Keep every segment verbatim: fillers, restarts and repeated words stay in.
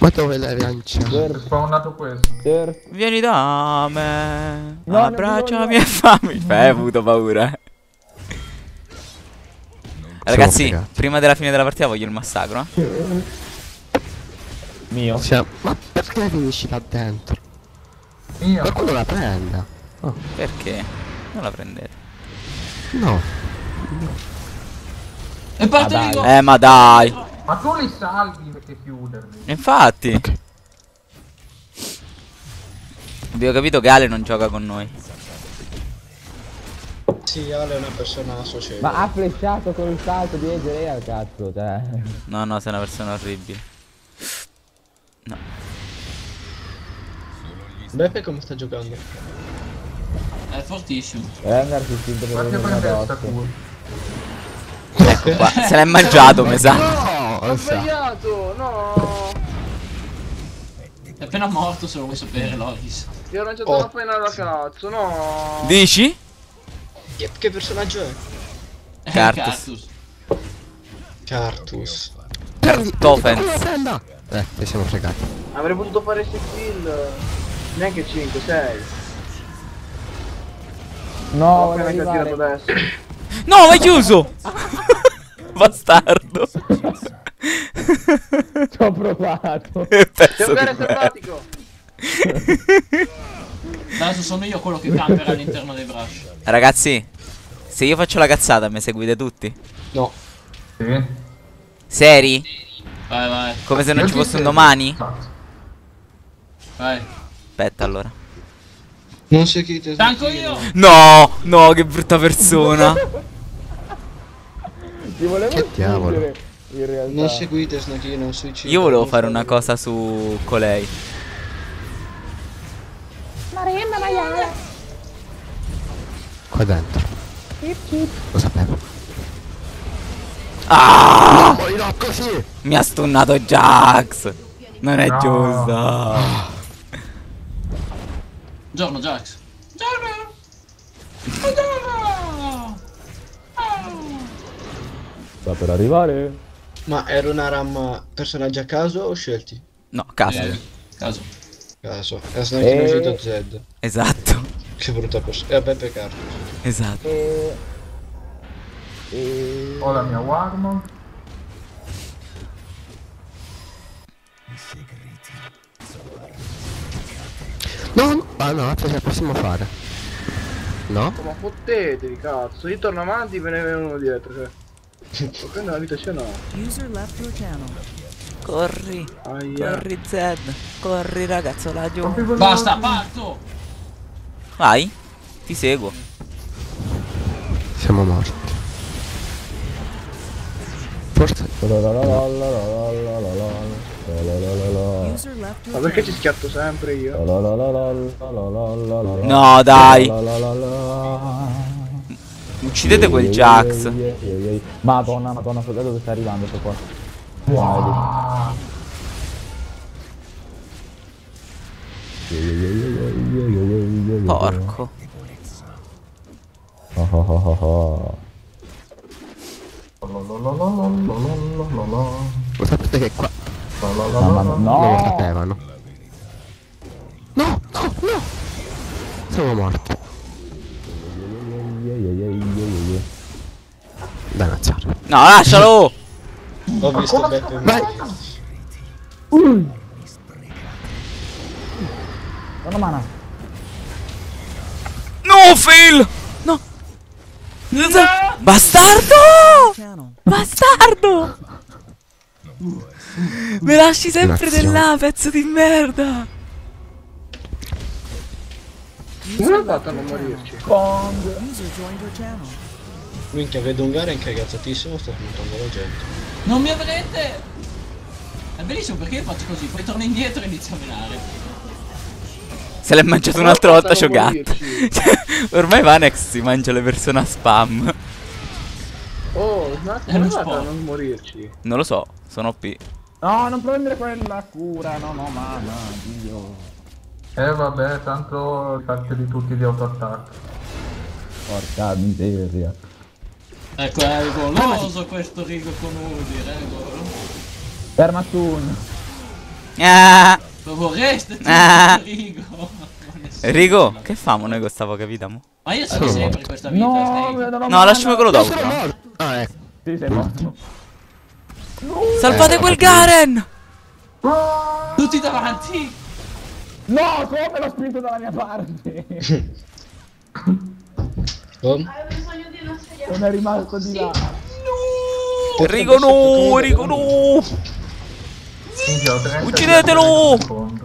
Ma dove l'hai lanciato? È spawnato questo. Vieni da me. No, abbracciami e fammi. Beh, hai avuto paura. Ragazzi, fregati. prima della fine della partita voglio il massacro. Eh? Mio. Cioè, ma perché finisci là dentro? Io. Qualcuno la prenda. Oh, Perché? Non la prendete. no. E parte Ah, lì. dai. Eh, ma dai. Ma tu li salvi perché chiuderli. Infatti. Ok. Abbiamo capito che Ale non gioca con noi. Sì, Ale è una persona socievole. Ma ha flashato con il salto di Ege al cazzo, cioè. No, no, sei una persona orribile. No. Beppe come sta giocando? È fortissimo. E andarsi spinto per Fatti venire prendere sta addosso. culo. Ecco qua. Se l'è mangiato, mi sa. No, Ho sbagliato, no. È appena morto, se lo vuoi sapere, Loris. Io ho lanciato Oh. una pena alla cazzo, no. Dici? Che, che personaggio è? Eh, Cartus. Cartus. Cartus. Cartofens. la prenda. Eh, ci siamo fregati. Avrei potuto fare sei kill. Neanche cinque, sei. No, Ho voglio appena arrivare. tirato adesso. No, l'hai chiuso! Bastardo. Ci ho provato. Che Sei pezzo un di cane merda. selvatico. Adesso sono io quello che campera all'interno dei brush. Ragazzi, se io faccio la cazzata, mi seguite tutti? No. Sì. Seri? Vai, vai, Come se non Io ci ti fosse un seguo. domani? Cazzo. vai. Aspetta allora. Non seguite. Tanco io! No, no, che brutta persona. Ti volevo Che diavolo. spingere, in realtà. Non seguite Snakino, un suicidio. Io volevo fare una cosa su colei. Qua dentro. Lo sapevo. Ah! Morirò così. Mi ha stunnato Jax. Non è No. giusto. Giorno, Jax. Giorno! Buongiorno! Sta per arrivare. Ma era una ram personaggi a caso o scelti? No, caso. Eh, caso. Caso. È Snakino Eh. uscito Z. Esatto. Che brutta persona. E a Beppe Cartus. Esatto. E... E... Ho la mia Warmon. No, no. Ah no, ce la possiamo fare. No? Ma fottetevi, cazzo. Io torno avanti e ve ne viene uno dietro, cioè. Lo prendo la vita, c'è no. User left your channel. Corri. Aia. Corri Zed. Corri ragazzo laggiù. Basta, parto! Vai. Ti seguo. Siamo morti. Forse. User left Ma your perché ci channel. schiatto sempre io? No, dai. Uccidete quel Jax. Madonna, madonna, so da dove sta arrivando sto qua. Wow. Porco. Oh, oh, oh, oh, oh. Lo sapete che qua Mamma mia, non lo no! sapevano. No, no, no. Siamo morti. Dannazione. No, lascialo. Ho visto Beppe Vai. morire. Una mana. No, Phil. No. Bastardo. Channel. Bastardo. Mi lasci sempre Nazione. di là, pezzo di merda. Come hai fatto a non morirci? Pong. User joined your channel. Minchia, vedo un gara incazzatissimo, sta puntando la gente. Non mi avrete! È bellissimo perché io faccio così, poi torno indietro e inizio a menare. Se l'è mangiato Come un'altra hai volta fatto a non Shogat. morirci? Ormai Vanex si mangia le persone a spam. Oh, ma È come uno hai fatto a sport. non morirci? Non lo so, sono O P. No, non prendere quella cura, no, no, mana, Dio. Eh vabbè, tanto parte di tutti di autoattacco. Porca miseria. Ecco, è goloso questo rigo con Udi, regolo. Fermatun. Ah, Lo vorreste tu, Ah. Rigo. Rigo, che famo noi con sta poca vita, mo? Ma io sono sempre in questa vita, No, Snake. non ho No, lasciami quello dopo. Sono morto. Ah, ecco. Sì, sei morto. Salvate Eh, quel ho capito. Garen! Tutti davanti. No, come l'ho spinto dalla mia parte? Oh, Non è rimasto di là. Rigo no, Rigo no! Minchia, ho trenta Uccidetelo! secondi.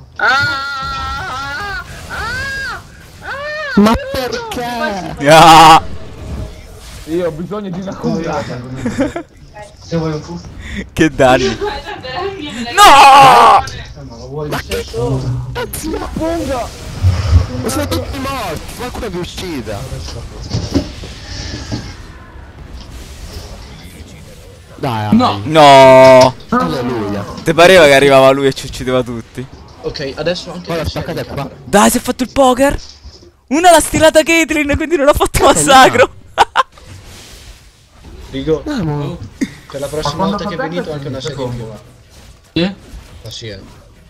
Ah! Ah! Ma perché? Ah, Io ho bisogno di una cura. Se vuoi un fusto. che danni! No! Fungo! Ma sono tutti morti. Qualcuno vi uccida. Dai, No. No! alleluia. Ti pareva che arrivava lui e ci uccideva tutti? ok, adesso anche Ora le staccate serie qua. Dai, si è fatto il poker! Una l'ha stilata Caitlyn, quindi non ha fatto massacro! Rigo, Andiamo. per la prossima quando volta che fa venite tempo anche una si serie in più. Sì? Ah sì, eh.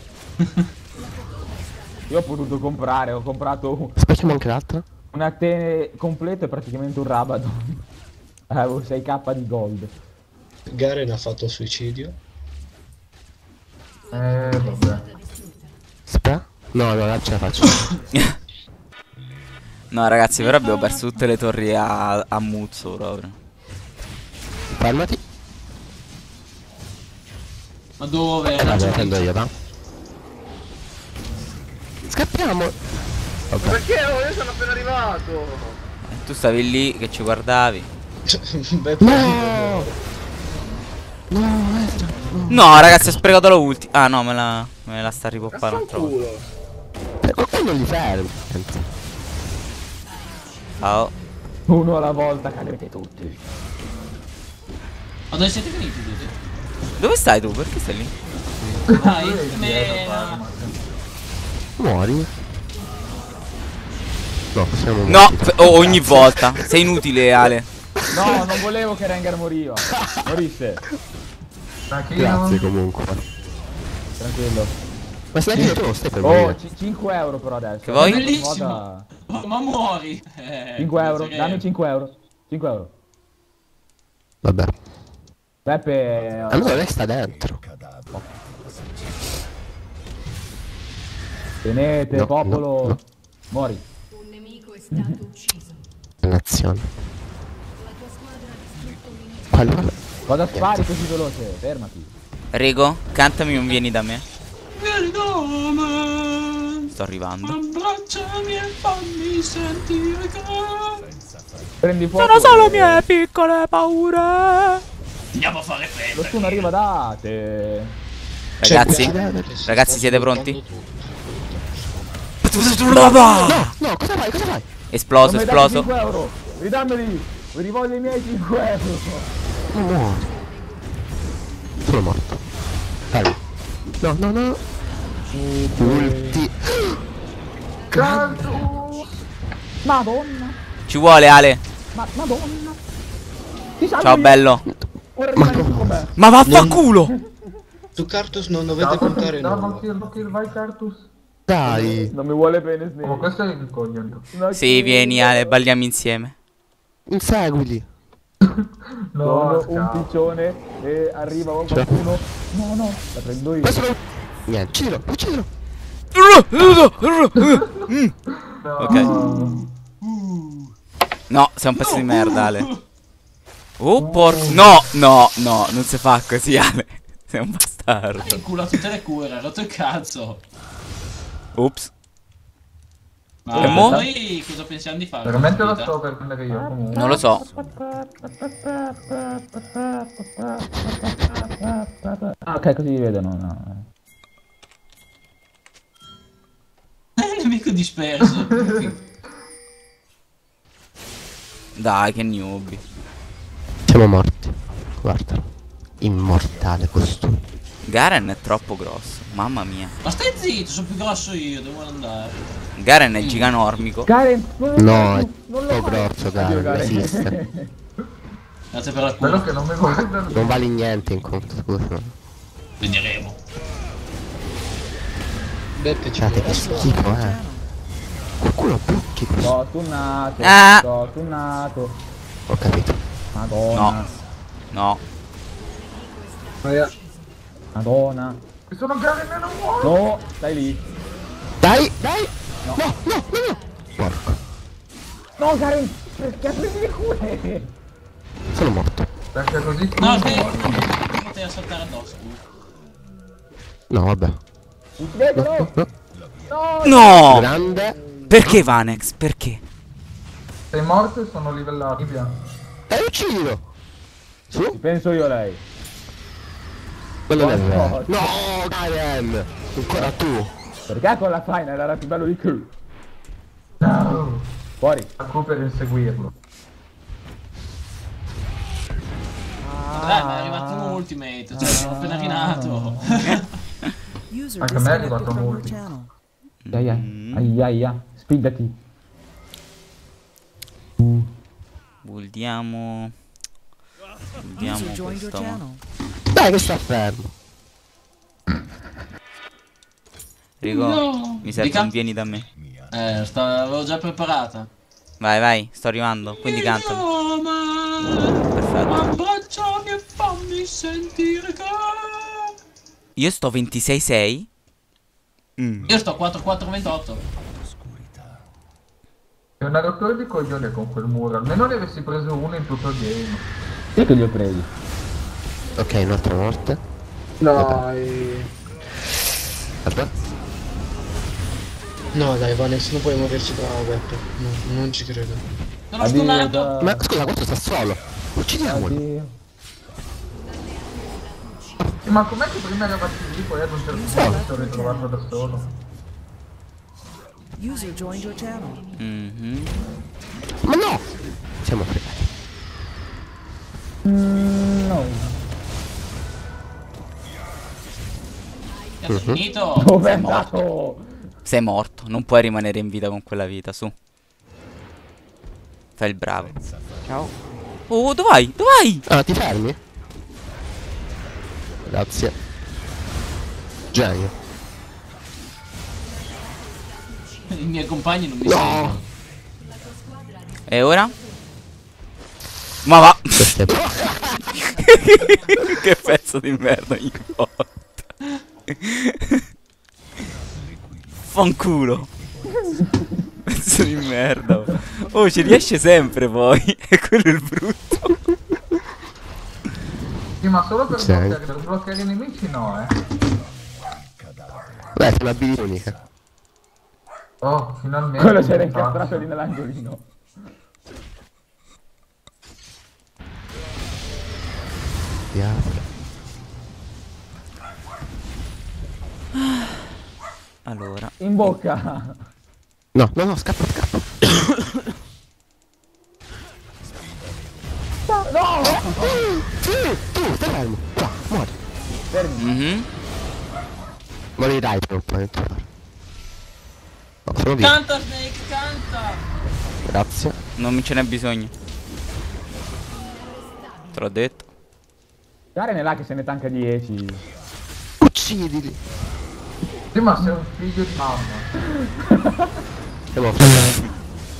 Io ho potuto comprare, ho comprato Aspettiamo anche l'altra. un Atene completo e praticamente un Rabadon. Avevo sei k di gold. Garen ha fatto suicidio. Eh, vabbè. Aspetta. No, no, là ce la faccio. No, ragazzi, però abbiamo perso tutte le torri a, a muzzo proprio. Fermati. Ma dove? Eh, vabbè, prendo io, da. Scappiamo. Vabbè. Perché oh, io sono appena arrivato? Tu stavi lì che ci guardavi. Beh, No. No, Ezra. No, ragazzi, ho sprecato la ulti. Ah, no, me la, me la sta ripoppando un'altra volta. Culo. Per qualcuno li fermi. Ciao. Uno alla volta cadrete tutti. Ma dove siete finiti tutti? Dove stai tu? Perché stai lì? Dai, Dietro, mena. ma- Muori. No, possiamo No, f- oh, ogni volta. Sei inutile, Ale. No, non volevo che Rengar moriva. Morisse. Tranquillo. Grazie comunque. Tranquillo. Ma se anche tu non stai per Oh, morire. ci- cinque euro però adesso. Che vuoi? Bellissimo. Moda- Oh, ma muori. Eh, cinque euro, penso che- dammi cinque euro. cinque euro. Vabbè. Peppe... Allora lei sta dentro. Tenete, No, popolo. no, no. Mori. Un nemico è stato ucciso. Nazione. Allora. Cosa spari così veloce? Fermati. Rigo, cantami un vieni da me. Vieni da me. Sto arrivando. Abbracciami e fammi sentire che Prendi fuoco. Sono solo e- mie piccole paure. andiamo a fare Lo festa. stun arriva da te. Ragazzi, Che si ragazzi, sta siete smontando pronti? tutto. No, no, cosa fai? Cosa fai? Esploso, Non mi hai dato esploso. cinque euro. Ridammeli. Vi rivoglio i miei cinque euro. Non muori. Sono morto. Fermo. No, no, no. Ulti. Madonna. Ci vuole, Ale. Ma madonna. Ti salvo Ciao, io. bello. Ora rimani tu con me. Ma vaffanculo. Su Cartus non dovete contare No, no, nulla. kill, kill, vai Cartus. Dai. Non mi vuole bene Oh, Snake. questo è il coglione. Una Sì, kill. vieni, Ale, balliamo insieme. Inseguili. No, Sono un scappa. piccione e arriva qualcuno. No, no, la prendo io. Questo non... Niente, uccidilo, uccidilo. Ok. No, sei un pezzo di merda, Ale. Oh, porco. No, no, no, non si fa così, Ale. Sei un bastardo. Il culo a tutte le cure, ha rotto il cazzo. Ops. Ma E mo? noi cosa pensiamo di fare? Veramente lo Vita? sto per prendere io comunque. Non lo so. Ah, ok, così li vedono. No. Il nemico disperso. Dai, che newbie. Siamo morti. Guardalo. Immortale costui. Garen è troppo grosso. Mamma mia. Ma stai zitto, sono più grosso io, devo andare. Garen è giganormico. Karen, non lo No, fai è più, non lo troppo fai. grosso, Addio, Garen, esiste. Grazie per la Quello cura. che non mi guarda. Non vale niente in conto, scusa. Vedremo. Beppe ci Guardate che può schifo, Your eh. channel. Qualcuno blocchi questo. Sto stunnato. Ah. Sto stunnato. Ho capito. Madonna. No. Aia. Madonna. Mi sono Garen e non muoio. No, stai lì. Dai, dai. No. No, no, no, no. Porco. No, Karen, perché prendi le cure? Sono morto. Perché così tu No, non te muori. non poteva saltare addosso. No, vabbè. Uccidetelo! No. No! No! Grande. Perché Vanex? Perché? Sei morto e sono livellato. Via. E uccidilo. Ci Su. penso io a lei. Quello non è No. vero. No, Garen. Ancora tu. Perché con la final era più bello di Q. No. Fuori. A Q per inseguirlo. Dai, ma è arrivato un ultimate, cioè sono appena rinato. User Anche a me è disconnected arrivato from your molti. channel. Aia, aia, aia. Spingati. Buldiamo. Buldiamo User joined your questo. channel. Dai che sta fermo. Rigo, No. mi serve Dica? un vieni da me. Eh, sta- l'avevo già preparata. Vai, vai, sto arrivando. Quindi canta. Perfetto. Abbracciami e fammi sentire che... Io sto ventisei sei. Mm. Io sto quattro quattro ventotto. È una rottura di coglione con quel muro. Almeno ne avessi preso uno in tutto il game. Sì che li ho presi. Ok, un'altra morte. Dai. Aspetta. No dai Vanex, non puoi muoverci da Beppe. No, non ci credo. Sono stunato. Addio. Ma scusa, questo sta solo. Uccidiamolo. Addio. Sì, ma com'è che prima eravate lì, poi ad un certo punto mi sono ritrovato da solo? User joined your channel. Mhm. Ma no! Siamo fregati. Mm, no. Cazzo, è finito. Dove è andato? Sei morto, non puoi rimanere in vita con quella vita, su. Fai il bravo. Ciao. Oh, dove vai? Dove vai? Ah, ti fermi? Grazie. Genio. I miei compagni non mi No! seguono. E ora? Ma va! Questo è... Che pezzo di merda ogni volta. Fanculo. Pezzo di merda. Oh, ci riesce sempre poi. E quello è il brutto. Sì, ma solo per Sì. bloccare, per bloccare i nemici no, eh. Beh, è un'abilità unica. Oh, finalmente. Quello c'era Infatti. incastrato lì nell'angolino. Diavolo. Allora. In bocca. No, no, no, scappa, scappa. No! Sì, tu, stai fermo. Qua, muori. Fermi. Mhm. Morirai per un po', non ti fare. No, sono vivo. Canta Snake, canta. Grazie. Non ce n'è bisogno. Te l'ho detto. Karen è là che se ne tanca dieci. Uccidili. Sì, ma sei un figlio di mamma. Siamo fregati.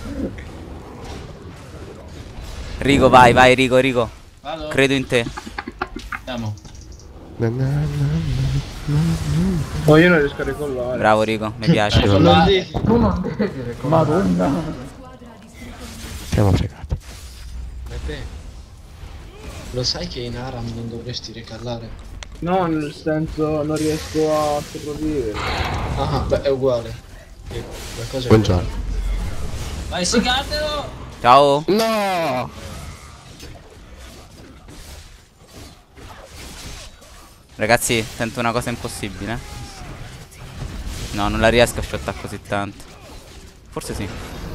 Rigo, vai, vai, Rigo, Rigo. Vado. Credo in te. Andiamo. Na, na, na, na. No, io non riesco a ricollare. Bravo, Rigo, mi piace. Ecco, Non va. devi. Tu non devi ricordare. Madonna. Siamo fregati. Beppe. Lo sai che in Aram non dovresti ricallare? No, nel senso non riesco a sopravvivere. Ah, beh, è uguale. Eh, La cosa è Buongiorno. Vai, sigatelo. Ciao. No! Ragazzi, tento una cosa impossibile. No, non la riesco a shottare così tanto. Forse sì.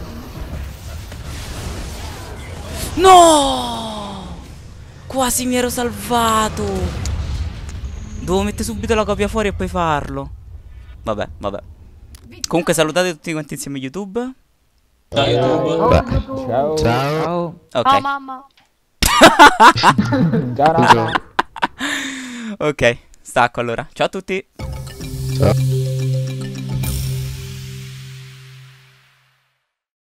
No! Quasi mi ero salvato. Devo mettere subito la copia fuori e poi farlo. Vabbè, vabbè. Comunque salutate tutti quanti insieme YouTube. Ciao YouTube. Beh, Ciao. ciao. Ok. mamma. Ciao. Buongiorno. Ok, stacco allora. Ciao a tutti. Ciao.